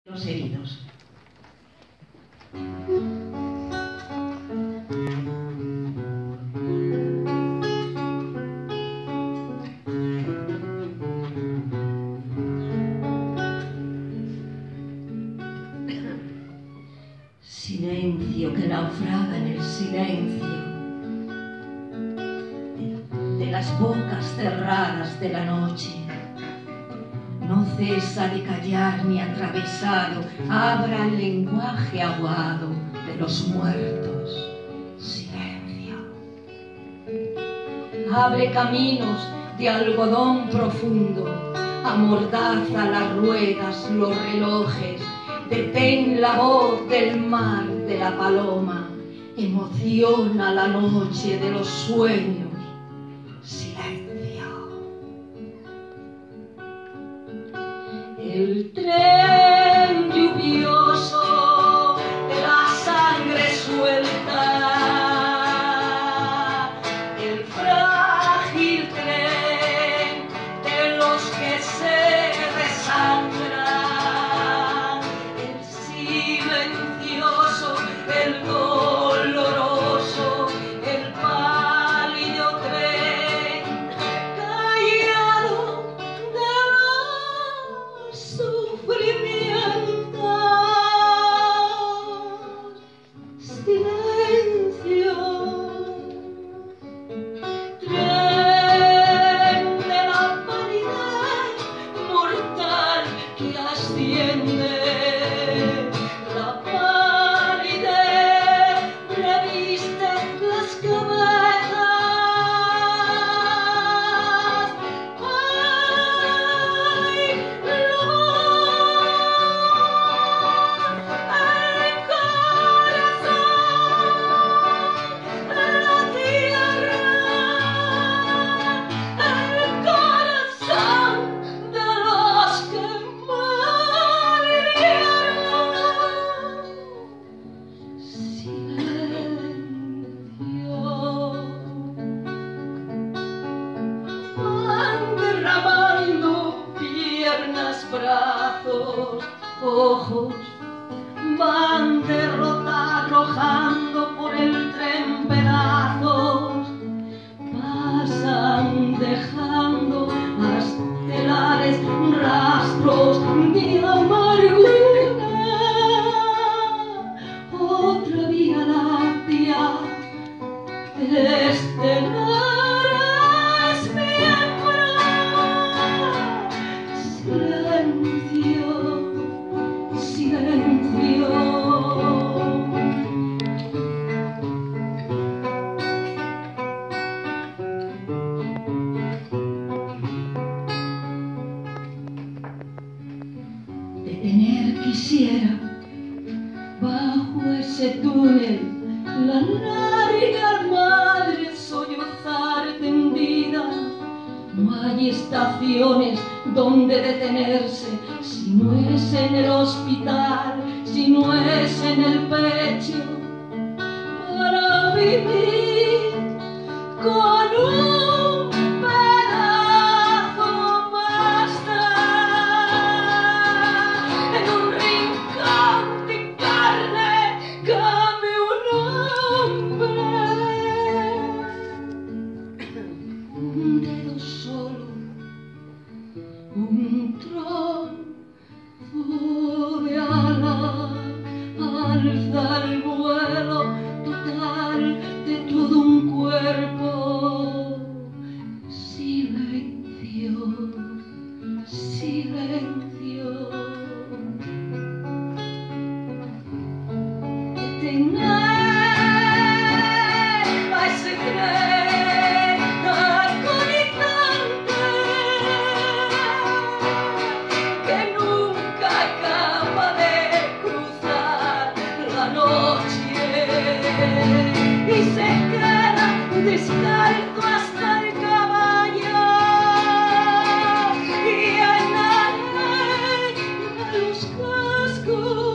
Los heridos. Silencio que naufraga en el silencio de las bocas cerradas de la noche. No cesa de callar ni atravesado, abra el lenguaje aguado de los muertos. Silencio. Abre caminos de algodón profundo, amordaza las ruedas, los relojes, detén la voz del mar de la paloma, emociona la noche de los sueños. El tren lluvioso de la sangre suelta, el frágil tren de los que se desangran, el silencioso, el doloroso, el pálido tren callado de sufrimientos. Silencio. Tren de la vanidad mortal que asciende, la palidez reviste las cabezas. Brazos, ojos, van arrojando por el tren pedazos, pasan dejando estelares rastros de amargura. Otra vía láctea estelar. Detener quisiera bajo ese túnel la larga madre sollozar tendida. No hay estaciones donde detenerse, si no es en el hospital, si no es en el pecho, para vivir con un pedazo basta. En un rincón de carne cabe un hombre. Un dedo solo, un trozo de ala, alza el vuelo total de todo un cuerpo. Silencio, silencio. Detener a ese tren agonizante que nunca acaba de cruzar la noche y se queda descalzo hasta el caballo y a nadie a los cascos.